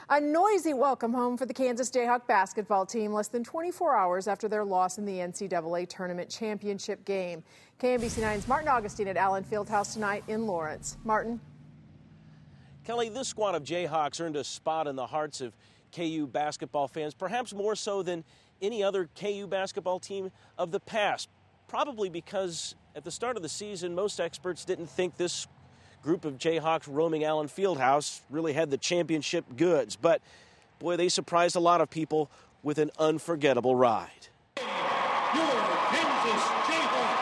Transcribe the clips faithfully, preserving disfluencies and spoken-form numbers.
A noisy welcome home for the Kansas Jayhawk basketball team less than twenty-four hours after their loss in the N C double A tournament championship game. K M B C nine's Martin Augustine at Allen Fieldhouse tonight in Lawrence. Martin. Kelly, this squad of Jayhawks earned a spot in the hearts of K U basketball fans, perhaps more so than any other K U basketball team of the past. Probably because at the start of the season, most experts didn't think this group of Jayhawks roaming Allen Fieldhouse really had the championship goods. But, boy, they surprised a lot of people with an unforgettable ride. Your Kansas Jayhawks.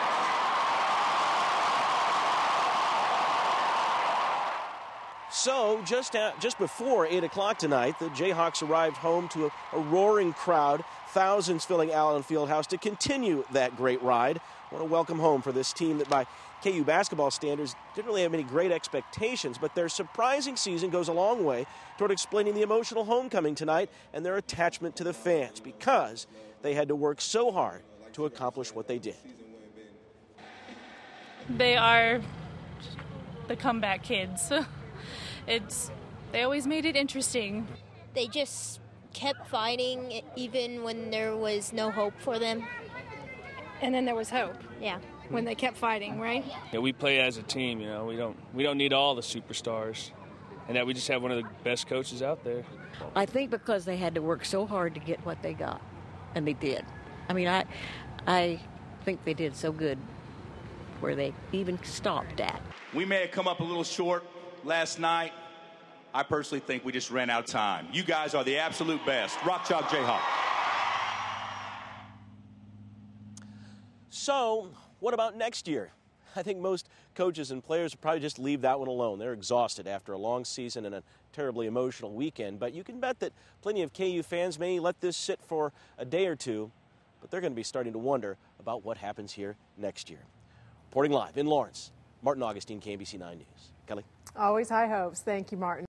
So, just, at, just before eight o'clock tonight, the Jayhawks arrived home to a, a roaring crowd, thousands filling Allen Fieldhouse to continue that great ride. What a welcome home for this team that by K U basketball standards didn't really have any great expectations, but their surprising season goes a long way toward explaining the emotional homecoming tonight and their attachment to the fans because they had to work so hard to accomplish what they did. They are the comeback kids. It's they always made it interesting. They just kept fighting even when there was no hope for them. And then there was hope. Yeah. When they kept fighting, right? Yeah, we play as a team, you know. We don't we don't need all the superstars. And that we just have one of the best coaches out there. I think because they had to work so hard to get what they got. And they did. I mean, I I think they did so good where they even stopped at. We may have come up a little short last night. I personally think we just ran out of time. You guys are the absolute best. Rock Chalk Jayhawk. So, what about next year? I think most coaches and players will probably just leave that one alone. They're exhausted after a long season and a terribly emotional weekend. But you can bet that plenty of K U fans may let this sit for a day or two, but they're going to be starting to wonder about what happens here next year. Reporting live in Lawrence, Martin Augustine, K M B C nine News. Kelly? Always high hopes. Thank you, Martin.